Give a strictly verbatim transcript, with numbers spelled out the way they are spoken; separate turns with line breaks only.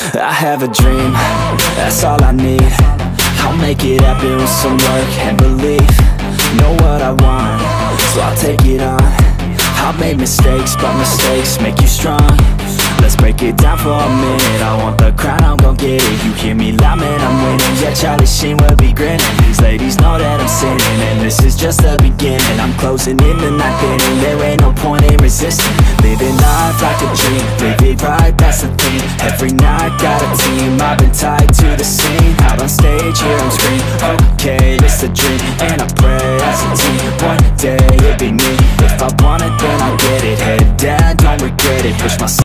I have a dream, that's all I need. I'll make it happen with some work and belief. Know what I want, so I'll take it on. I've made mistakes, but mistakes make you strong. Let's break it down for a minute. I want the crown, I'm gon' get it. You hear me loud, man, I'm winning. Yeah, Charlie Sheen will be grinning. These ladies know that I'm sinning, and this is just the beginning. I'm closing in the ninth inning. There ain't no point in resisting. Living life like a dream, live it right, that's the thing. Every night got a team, I've been tied to the scene. Out on stage, here I'm screaming, okay, it's a dream. And I pray as a team, one day it'll be me. If I want it, then I'll get it. Head down, don't regret it. Push myself